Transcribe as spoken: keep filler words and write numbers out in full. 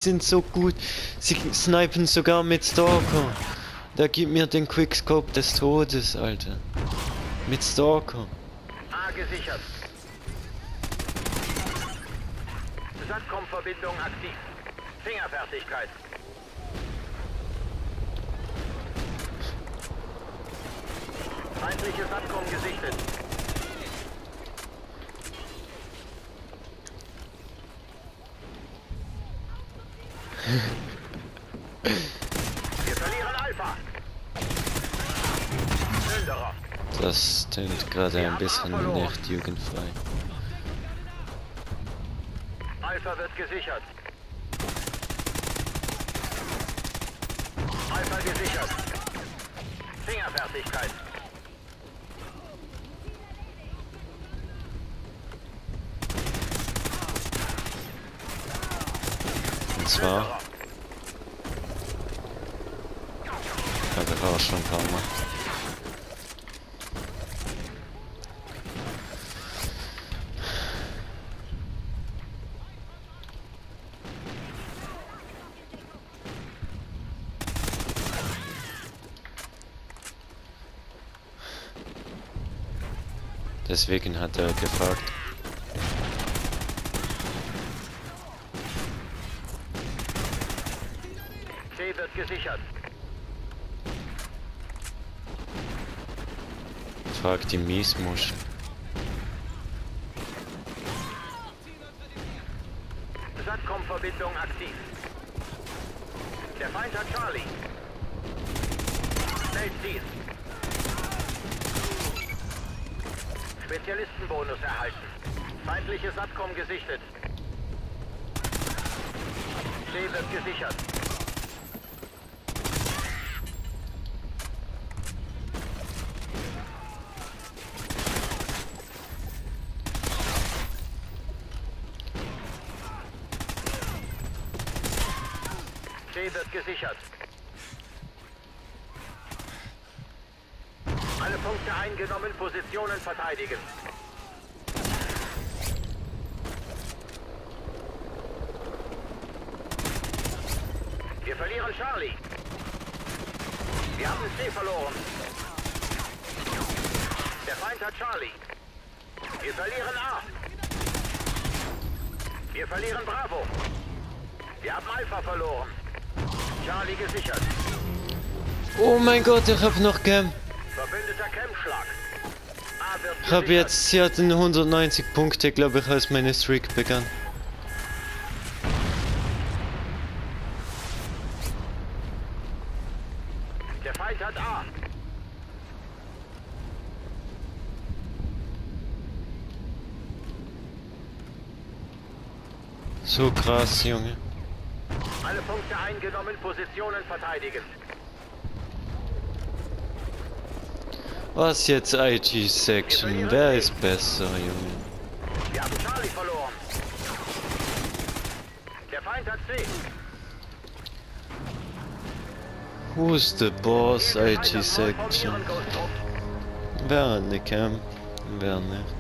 sind so gut. Sie snipen sogar mit Stalker. Der gibt mir den Quickscope des Todes, Alter. Mit Stalker. A gesichert. Satcom-Verbindung aktiv. Fingerfertigkeit. Feindliche Satcom gesichtet. Wir verlieren Alpha. Plünderer. Das klingt gerade ein bisschen nicht jugendfrei. Alpha wird gesichert. Alpha gesichert. Fingerfertigkeit. Und zwar... habe ich auch schon ein paar Mal. Deswegen hat er gefragt. C wird gesichert. Fragt die Miesmuschel. Satcom-Verbindung aktiv. Der Feind hat Charlie. Schnellziel. Spezialistenbonus erhalten. Feindliche Satcom gesichtet. C wird gesichert. C wird gesichert. Alle Punkte eingenommen, Positionen verteidigen. Wir verlieren Charlie. Wir haben C verloren. Der Feind hat Charlie. Wir verlieren A. Wir verlieren Bravo. Wir haben Alpha verloren. Charlie gesichert. Oh mein Gott, ich hab noch Cam. Verbündeter Campschlag. A wird Ich hab gesichert. jetzt, sie hatten hundertneunzig Punkte, glaube ich, als meine Streak begann. Der Feind hat A. So krass, Junge. Alle Punkte eingenommen, Positionen verteidigen. Was jetzt I G Section? Wer ist besser, Junge? Wir haben Charlie verloren. Der Feind hat C. Who's the boss? Der I Feind G hat voll Section. formieren, Ghost Trupp. Wer hat ne Cam? Wer nicht?